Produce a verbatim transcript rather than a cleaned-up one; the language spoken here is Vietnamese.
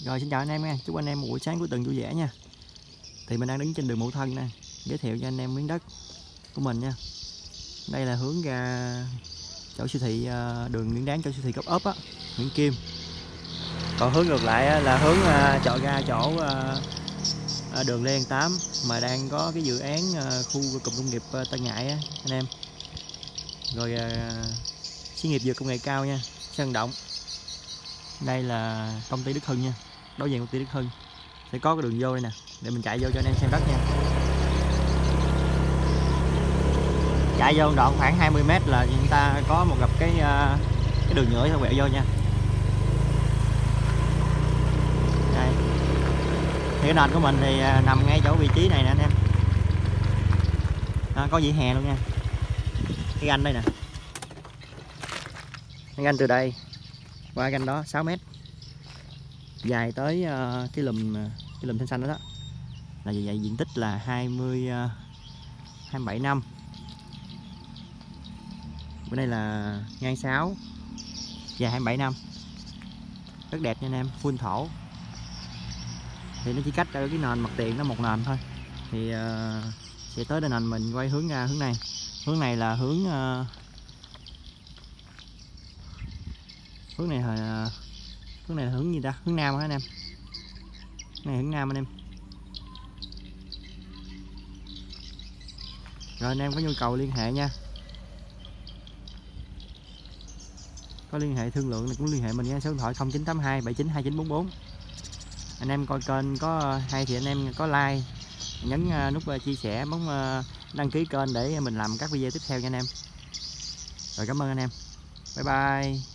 Rồi xin chào anh em nha, chúc anh em một buổi sáng cuối tuần vui vẻ nha. Thì mình đang đứng trên đường Mậu Thân nè, giới thiệu cho anh em miếng đất của mình nha. Đây là hướng ra chỗ siêu thị đường Nguyễn Đáng, chỗ siêu thị Cop Up á, Nguyễn Kim. Còn hướng ngược lại là hướng chợ ra chỗ đường Lê Văn Tám mà đang có cái dự án khu cụm công nghiệp Tân Ngãi á anh em. Rồi xí nghiệp dược công nghệ cao nha, Sơn Động. Đây là công ty Đức Hưng nha, đối diện công ty Đức Hưng sẽ có cái đường vô đây nè, để mình chạy vô cho anh em xem đất nha. Chạy vô đoạn khoảng hai mươi mét là chúng ta có một gặp cái cái đường nhựa quẹo vô nha. Đây. Thì cái nền của mình thì nằm ngay chỗ vị trí này nè anh em. Đó, có vỉa hè luôn nha. Cái ganh đây nè. Cái ganh từ đây qua ganh đó sáu mét. Dài tới uh, cái lùm cái lùm xanh xanh đó, đó là vậy, diện tích là hai mươi uh, hai mươi bảy năm. Bên đây là ngang sáu, dài hai mươi bảy năm, rất đẹp nha anh em, full thổ. Thì nó chỉ cách ở cái nền mặt tiền nó một nền thôi. Thì uh, sẽ tới đây nền mình quay hướng ra hướng này, hướng này là hướng uh, hướng này là uh, hướng này là hướng gì ta, hướng nam hả anh em? Này hướng nam anh em. Rồi anh em có nhu cầu liên hệ nha, có liên hệ thương lượng này cũng liên hệ mình nha, số điện thoại không chín tám hai bảy chín hai chín bốn bốn. Anh em coi kênh có hay thì anh em có like, nhấn nút chia sẻ, bấm đăng ký kênh để mình làm các video tiếp theo nha anh em. Rồi cảm ơn anh em, bye bye.